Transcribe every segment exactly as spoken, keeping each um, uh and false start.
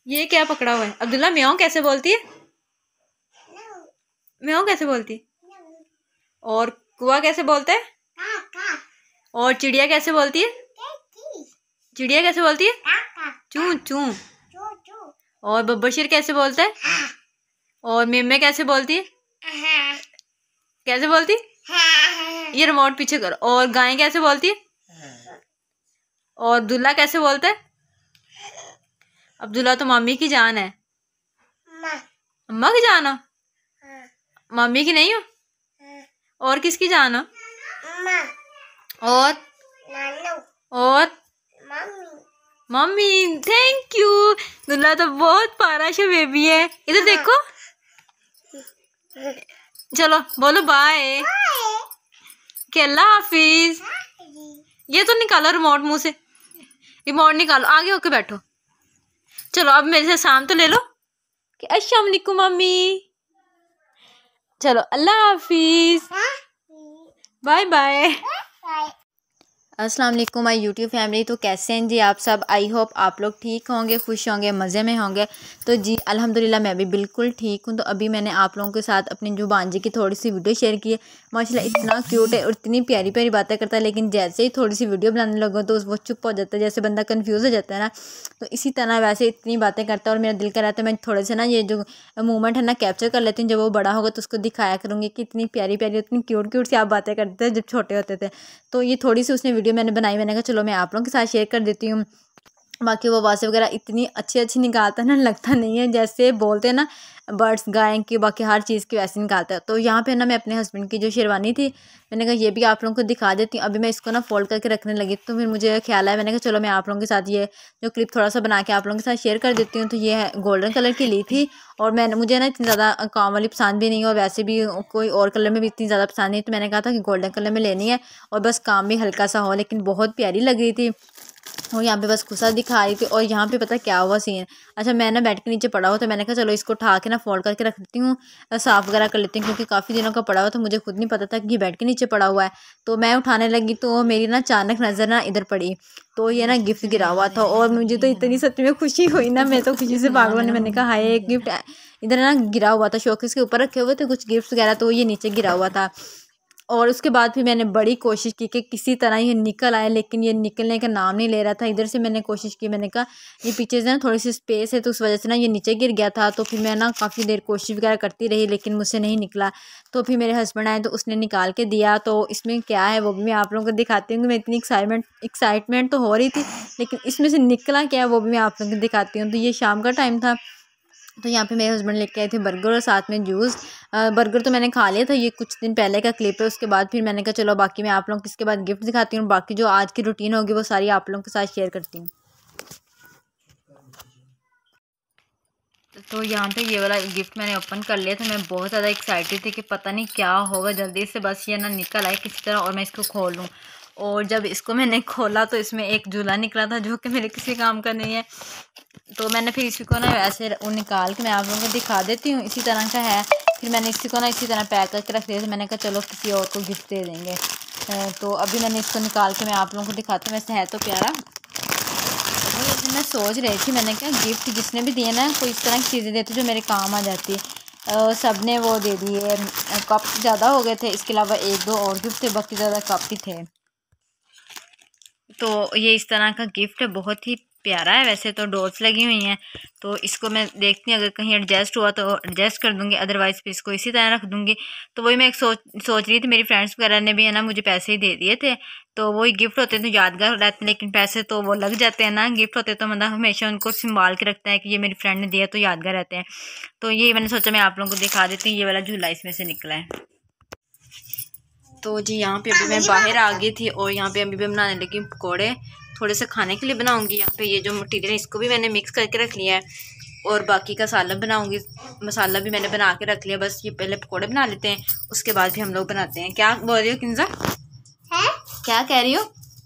ये क्या पकड़ा हुआ है? अब्दुल्ला म्याऊं कैसे बोलती है? म्याऊं कैसे बोलती है? और कुआ कैसे बोलता है? और चिड़िया कैसे बोलती है? चिड़िया कैसे बोलती है? चू चू। और बब्बरशीर कैसे बोलता है? और मेमे कैसे बोलती है? कैसे बोलती? ये रिमोट पीछे करो। और गाय कैसे बोलती है? और अब्दुल्ला कैसे बोलता है? अब्दुल्ला तो मम्मी की जान है। अम्मा की जान हो? मम्मी की नहीं हो? और किसकी जान हो? और और मम्मी। Thank you. दुल्ला तो बहुत प्यारा सा बेबी है। इधर देखो। चलो बोलो बाय। अल्लाह हाफिज। ये तो निकालो रिमोट मुंह से। रिमोट निकालो, आगे होके बैठो। चलो अब मेरे से साम तो ले लो कि अस्सलाम वालेकुम मम्मी। चलो अल्लाह हाफिज, बाय बाय। अस्सलाम वालेकुम माय यूट्यूब फैमिली। तो कैसे हैं जी आप सब? आई होप आप लोग ठीक होंगे, खुश होंगे, मज़े में होंगे। तो जी अल्हम्दुलिल्लाह मैं भी बिल्कुल ठीक हूँ। तो अभी मैंने आप लोगों के साथ अपनी जो भांजे की थोड़ी सी वीडियो शेयर की है। माशाल्लाह इतना क्यूट है और इतनी प्यारी प्यारी बातें करता है, लेकिन जैसे ही थोड़ी सी वीडियो बनाने लगो तो वो चुप हो जाता है, जैसे बंदा कन्फ्यूज़ हो जाता है ना। तो इसी तरह वैसे इतनी बातें करता है और मेरा दिल कर रहा था मैं थोड़े से ना ये जो मूवमेंट है ना कैप्चर कर लेती हूँ। जब वो बड़ा होगा तो उसको दिखाया करूँगी कि इतनी प्यारी प्यारी इतनी क्यूट क्यूट सी आप बातें करते हैं जब छोटे होते थे। तो ये थोड़ी सी उसने वीडियो मैंने बनाई, मैंने कहा चलो मैं आप लोगों के साथ शेयर कर देती हूँ। बाकी वो आवाज़ वगैरह इतनी अच्छी अच्छी निकालता है ना, लगता नहीं है जैसे बोलते हैं ना बर्ड्स गाय की, बाकी हर चीज़ की वैसे निकालता है। तो यहाँ पे ना मैं अपने हस्बैंड की जो शेरवानी थी मैंने कहा ये भी आप लोगों को दिखा देती हूँ। अभी मैं इसको ना फोल्ड करके रखने लगी तो फिर मुझे ख्याल आया, मैंने कहा चलो मैं आप लोगों के साथ ये जो क्लिप थोड़ा सा बना के आप लोगों के साथ शेयर कर देती हूँ। तो ये है गोल्डन कलर की ली थी और मैंने मुझे ना इतनी ज़्यादा काम वाली पसंद भी नहीं और वैसे भी कोई और कलर में भी इतनी ज़्यादा पसंद नहीं। तो मैंने कहा था कि गोल्डन कलर में लेनी है और बस काम भी हल्का सा हो, लेकिन बहुत प्यारी लग रही थी। और यहाँ पे बस गुस्सा दिखा रही थी। और यहाँ पे पता क्या हुआ सीन, अच्छा मैं ना बेड के नीचे पड़ा हुआ तो मैंने कहा चलो इसको उठा के ना फोल्ड करके रख देती हूँ, साफ़ वगैरह कर लेती हूँ, क्योंकि काफ़ी दिनों का पड़ा हुआ तो मुझे खुद नहीं पता था कि ये बेड के नीचे पड़ा हुआ है। तो मैं उठाने लगी तो मेरी ना अचानक नज़र ना इधर पड़ी तो ये ना गिफ्ट गिरा हुआ था और मुझे तो इतनी सच में खुशी हुई ना, मैं तो खुशी से पागल होने। मैंने कहा हाय एक गिफ्ट इधर ना गिरा हुआ था, शोकेस के ऊपर रखे हुए थे कुछ गिफ्ट वगैरह, तो ये नीचे गिरा हुआ था। और उसके बाद फिर मैंने बड़ी कोशिश की कि किसी तरह ये निकल आए, लेकिन ये निकलने का नाम नहीं ले रहा था। इधर से मैंने कोशिश की, मैंने कहा ये पीछे से ना थोड़ी सी स्पेस है तो उस वजह से ना ये नीचे गिर गया था। तो फिर मैं ना काफ़ी देर कोशिश वगैरह करती रही लेकिन मुझसे नहीं निकला। तो फिर मेरे हस्बैंड आए तो उसने निकाल के दिया। तो इसमें क्या है वो भी मैं आप लोगों को दिखाती हूँ। मैं इतनी एक्साइटमेंट एक्साइटमेंट तो हो रही थी लेकिन इसमें से निकला क्या है वो भी मैं आप लोगों को दिखाती हूँ। तो ये शाम का टाइम था तो यहाँ पे मेरे हस्बैंड लेके आए थे बर्गर और साथ में जूस। बर्गर तो मैंने खा लिया था, ये कुछ दिन पहले का क्लिप है। उसके बाद फिर मैंने कहा चलो बाकी मैं आप लोगों को इसके बाद गिफ्ट दिखाती हूँ, बाकी जो आज की रूटीन होगी वो सारी आप लोगों के साथ शेयर करती हूँ। तो यहाँ पे ये वाला गिफ्ट मैंने ओपन कर लिया था। मैं बहुत ज़्यादा एक्साइटेड थी कि पता नहीं क्या होगा, जल्दी से बस ये ना निकल आए किसी तरह और मैं इसको खोल लूँ। और जब इसको मैंने खोला तो इसमें एक झूला निकला था जो कि मेरे किसी काम का नहीं है। तो मैंने फिर इसी को ना वैसे निकाल के मैं आप लोगों को दिखा देती हूँ, इसी तरह का है। फिर मैंने इसी को ना इसी तरह पैक करके रख दिया था। मैंने कहा चलो किसी और को गिफ्ट दे देंगे। तो अभी मैंने इसको निकाल के मैं आप लोगों को दिखाती हूँ। वैसे है तो प्यारा। तो मैं सोच रही थी, मैंने कहा गिफ्ट जिसने भी दिए ना कोई इस तरह की चीज़ें देती जो मेरे काम आ जाती है। सब ने वो दे दिए, कप ज़्यादा हो गए थे, इसके अलावा एक दो और गिफ्ट थे, बाकी ज़्यादा कप ही थे। तो ये इस तरह का गिफ्ट है, बहुत ही प्यारा है। वैसे तो डॉट्स लगी हुई हैं तो इसको मैं देखती हूँ अगर कहीं एडजस्ट हुआ तो एडजस्ट कर दूँगी, अदरवाइज़ फिर इसको इसी तरह रख दूँगी। तो वही मैं एक सोच सोच रही थी, मेरी फ्रेंड्स वगैरह ने भी है ना मुझे पैसे ही दे दिए थे। तो वही गिफ्ट होते हैं तो यादगार रहते हैं, लेकिन पैसे तो वो लग जाते हैं ना। गिफ्ट होते तो मतलब हमेशा उनको संभाल के रखता है कि ये मेरी फ्रेंड ने दिया तो यादगार रहते हैं। तो ये मैंने सोचा मैं आप लोगों को दिखा देती हूँ, ये वाला झूला इसमें से निकला है। तो जी यहाँ पे अभी मैं बाहर आ गई थी और यहाँ पे अभी भी बनाने लगी पकौड़े, थोड़े से खाने के लिए बनाऊंगी। यहाँ पे ये जो मटीरियल है इसको भी मैंने मिक्स करके रख लिया है और बाकी का सालन बनाऊंगी। मसाला भी मैंने बना के रख लिया, बस ये पहले पकौड़े बना लेते हैं उसके बाद भी हम लोग बनाते हैं। क्या बोल रही हो किंजा? है? क्या कह रही हो?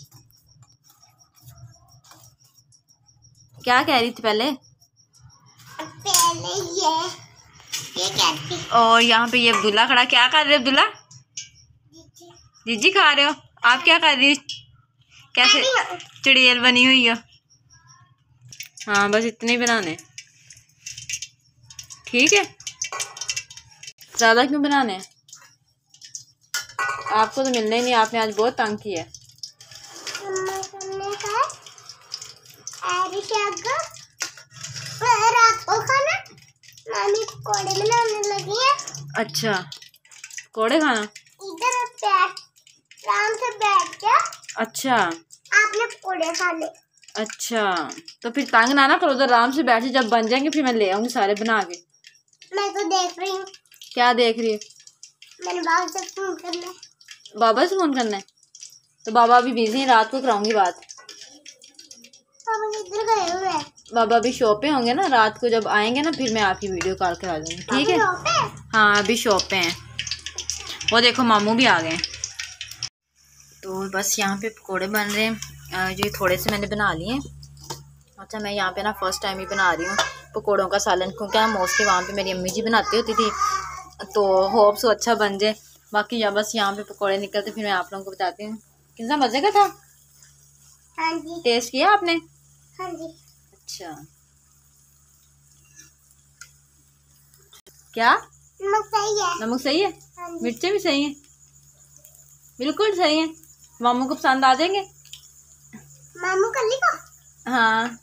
क्या कह रही थी पहले? पहले ये ये कहती। और यहाँ पे ये अब्दुल्ला खड़ा, क्या कर रहे हो अब्दुल्ला? जीजी खा रहे हो? आप क्या कर रही हो? कैसे चुड़ैल बनी हुई हो? हाँ बस इतने ही बनाने। ठीक है, ज़्यादा क्यों बनाने हैं? आपको तो मिलना ही नहीं, आपने आज बहुत तंग किया है। रात को खाना मामी पकौड़े बनाने लगी है। अच्छा, पकौड़े खाना? इधर बैठ, आराम से बैठ जा। अच्छा, आपने पकौड़े खाने। अच्छा, तो फिर तंग ना ना करो, तो आराम से बैठे, जब बन जाएंगे फिर मैं ले आऊंगी सारे बना के। मैं तो देख रही हूँ। क्या देख रही है? मैंने बाबा से फोन करना है। बाबा से फोन करना है? तो बाबा अभी बिजी हैं, रात को कराऊंगी बात। बाबा किधर गए हुए हैं? बाबा अभी शॉप पे होंगे ना, रात को जब आएंगे ना फिर मैं आपकी वीडियो कॉल करा दूंगी, ठीक है? हाँ, अभी शॉप पे हैं। वो देखो मामू भी आ गए। तो बस यहाँ पे पकोड़े बन रहे हैं, जो थोड़े से मैंने बना लिए। अच्छा, मैं यहाँ पे ना फर्स्ट टाइम ही बना रही हूँ पकोड़ों का सालन, क्योंकि ना मोस्टली वहाँ पे मेरी अम्मी जी बनाती होती थी, तो होप सो अच्छा बन जाए। बाकी या बस यहाँ पे पकोड़े निकलते फिर मैं आप लोगों को बताती हूँ। कितना मज़े का था? हाँ जी। टेस्ट किया आपने? हाँ जी। अच्छा, क्या नमक सही है? नमक सही है? मिर्चें भी सही हैं? बिल्कुल सही हैं। मामू को पसंद आ जाएंगे? मामू कल्ली को? हाँ,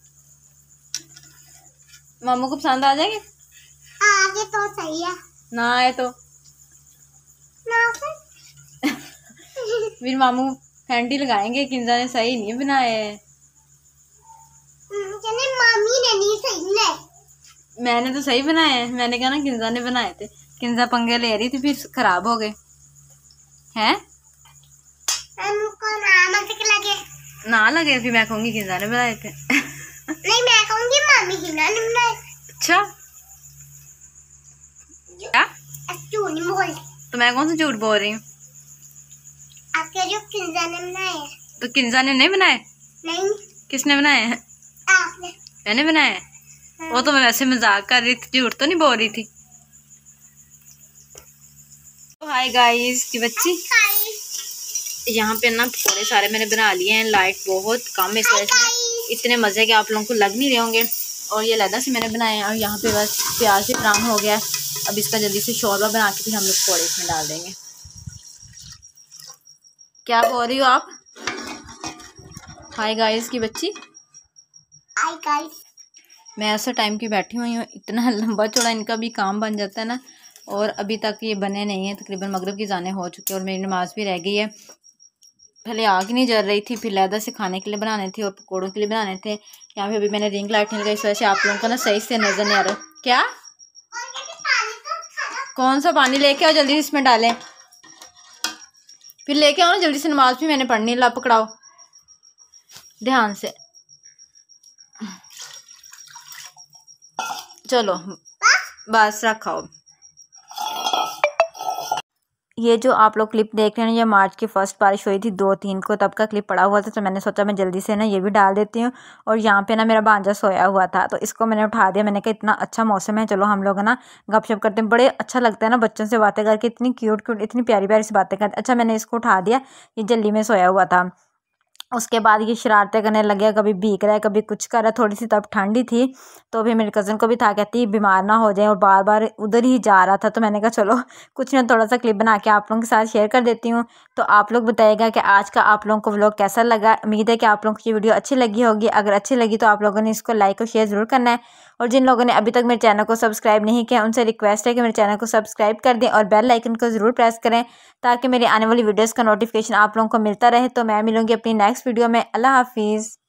मामू को पसंद आ जाएंगे? आगे तो सही है, ना आए तो ना फिर फिर मामू फैंटी लगाएंगे, किंजा ने सही नहीं बनाए। मामी ने नहीं सही बनाए। मैंने तो सही बनाए हैं, मैंने कहा ना किंजा ने बनाए थे। किंजा पंगे ले रही थी फिर खराब हो गए हैं। हमको ना लगे ना लगे फिर मैं कहूँगी किंजा ने बनाए थे। नहीं, मैं कहूँगी मामी की ना ने बनाए। अच्छा, क्या झूठ नहीं बोल? तो मैं कौन सा झूठ बोल रही हूँ? आपके जो किंजा ने बनाए हैं। तो किंजा ने नहीं बनाए? नहीं। किसने बनाए हैं? आपने। मैंने बनाए? हाँ। वो तो मैं वैसे मजाक कर रही थी, झूठ तो नहीं बोल रही थी। हाय गाइस की बच्ची, यहाँ पे ना पकौड़े सारे मैंने बना लिए हैं। लाइट बहुत कम है इस वजह से इतने मज़े के आप लोगों को लग नहीं रहे होंगे। और ये लहदा से मैंने बनाए हैं। और यहाँ पे बस प्याज भी ब्राउन हो गया। अब इसका जल्दी से शोरबा बना के फिर हम लोग पकौड़े इसमें डाल देंगे। क्या बोल रही हो आप? हाय गाइस की बच्ची। Hi guys. मैं ऐसा टाइम की बैठी हुई हूँ, इतना लंबा चौड़ा इनका भी काम बन जाता है ना, और अभी तक ये बने नहीं हैं। तकरीबन मगरिब की जाने हो चुकी है और मेरी नमाज़ भी रह गई है। पहले आग नहीं जल रही थी, फिर लहदा से खाने के लिए बनाने थे और पकौड़ों के लिए बनाने थे। यहाँ पे अभी मैंने रिंग लाइट नहीं लगाई, इस वजह से आप लोगों को ना सही से नज़र नहीं आ रहा। क्या? कौन सा पानी लेके आओ, जल्दी इसमें डालें। फिर लेके आओ ना जल्दी से, नमाज भी मैंने पढ़नी। ला पकड़ाओ ध्यान से। चलो बस रखाओ। ये जो आप लोग क्लिप देख रहे हैं, ये मार्च की फर्स्ट बारिश हुई थी दो तीन को, तब का क्लिप पड़ा हुआ था। तो मैंने सोचा मैं जल्दी से ना ये भी डाल देती हूँ। और यहाँ पे ना मेरा भांजा सोया हुआ था, तो इसको मैंने उठा दिया। मैंने कहा इतना अच्छा मौसम है, चलो हम लोग ना गपशप करते हैं। बड़े अच्छा लगता है ना बच्चों से बातें करके, इतनी क्यूट क्यूट इतनी प्यारी प्यारी सी बातें करते। अच्छा, मैंने इसको उठा दिया, ये जल्दी में सोया हुआ था। उसके बाद ये शरारतें करने लग गया, कभी भीग रहा है कभी कुछ कर रहा है। थोड़ी सी तब ठंडी थी, तो फिर मेरे कज़न को भी था, कहती बीमार ना हो जाए, और बार बार उधर ही जा रहा था। तो मैंने कहा चलो कुछ ना थोड़ा सा क्लिप बना के आप लोगों के साथ शेयर कर देती हूँ। तो आप लोग बताइएगा कि आज का आप लोगों को व्लॉग कैसा लगा। उम्मीद है कि आप लोगों को ये वीडियो अच्छी लगी होगी। अगर अच्छी लगी तो आप लोगों ने इसको लाइक और शेयर ज़रूर करना है। और जिन लोगों ने अभी तक मेरे चैनल को सब्सक्राइब नहीं किया, उनसे रिक्वेस्ट है कि मेरे चैनल को सब्सक्राइब कर दें और बेल आइकन को ज़रूर प्रेस करें, ताकि मेरी आने वाली वीडियोस का नोटिफिकेशन आप लोगों को मिलता रहे। तो मैं मिलूंगी अपनी नेक्स्ट वीडियो में। अल्लाह हाफिज़।